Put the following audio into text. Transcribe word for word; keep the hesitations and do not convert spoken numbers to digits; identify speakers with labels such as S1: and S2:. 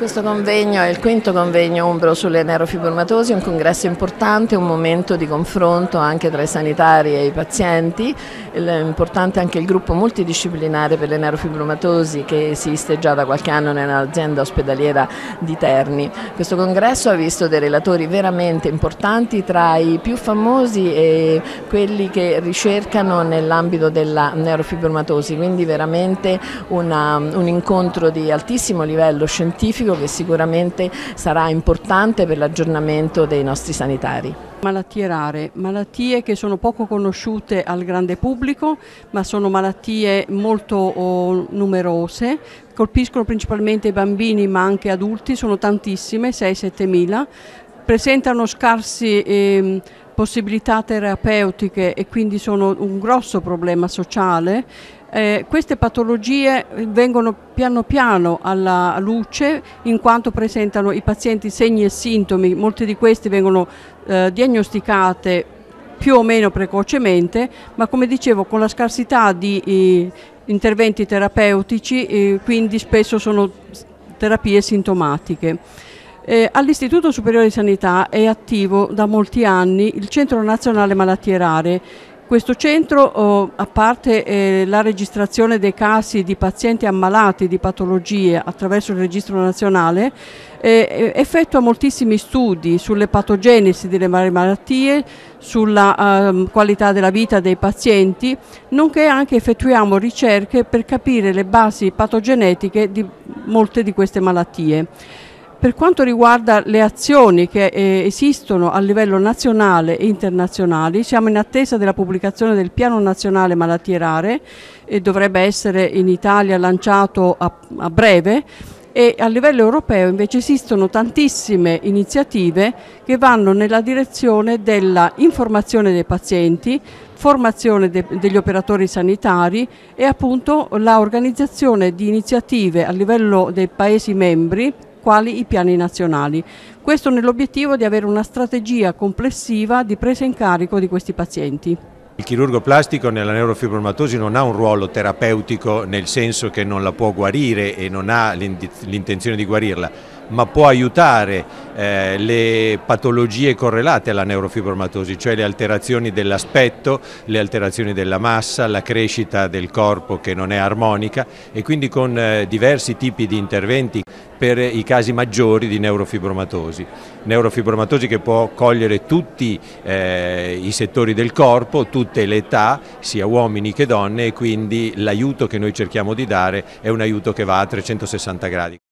S1: Questo convegno è il quinto convegno umbro sulle neurofibromatosi, un congresso importante, un momento di confronto anche tra i sanitari e i pazienti. È importante anche il gruppo multidisciplinare per le neurofibromatosi che esiste già da qualche anno nell'azienda ospedaliera di Terni. Questo congresso ha visto dei relatori veramente importanti, tra i più famosi e quelli che ricercano nell'ambito della neurofibromatosi, quindi veramente una, un incontro di altissimo livello scientifico che sicuramente sarà importante per l'aggiornamento dei nostri sanitari.
S2: Malattie rare, malattie che sono poco conosciute al grande pubblico, ma sono malattie molto oh, numerose, colpiscono principalmente i bambini ma anche adulti, sono tantissime, sei sette mila, presentano scarsi eh, possibilità terapeutiche e quindi sono un grosso problema sociale. Eh, queste patologie vengono piano piano alla luce in quanto presentano i pazienti segni e sintomi, molti di questi vengono eh, diagnosticate più o meno precocemente, ma come dicevo con la scarsità di eh, interventi terapeutici, eh, quindi spesso sono terapie sintomatiche. Eh, All'Istituto Superiore di Sanità è attivo da molti anni il Centro Nazionale Malattie Rare. Questo centro, oh, a parte eh, la registrazione dei casi di pazienti ammalati di patologie attraverso il registro nazionale, eh, effettua moltissimi studi sulle patogenesi delle varie malattie, sulla eh, qualità della vita dei pazienti, nonché anche effettuiamo ricerche per capire le basi patogenetiche di molte di queste malattie. Per quanto riguarda le azioni che eh, esistono a livello nazionale e internazionale, siamo in attesa della pubblicazione del Piano Nazionale Malattie Rare e dovrebbe essere in Italia lanciato a, a breve, e a livello europeo invece esistono tantissime iniziative che vanno nella direzione della informazione dei pazienti, formazione de, degli operatori sanitari e appunto la organizzazione di iniziative a livello dei Paesi membri quali i piani nazionali. Questo nell'obiettivo di avere una strategia complessiva di presa in carico di questi pazienti.
S3: Il chirurgo plastico nella neurofibromatosi non ha un ruolo terapeutico, nel senso che non la può guarire e non ha l'intenzione di guarirla, ma può aiutare eh, le patologie correlate alla neurofibromatosi, cioè le alterazioni dell'aspetto, le alterazioni della massa, la crescita del corpo che non è armonica, e quindi con eh, diversi tipi di interventi per i casi maggiori di neurofibromatosi. Neurofibromatosi che può cogliere tutti eh, i settori del corpo, tutte le età, sia uomini che donne, e quindi l'aiuto che noi cerchiamo di dare è un aiuto che va a trecentosessanta gradi.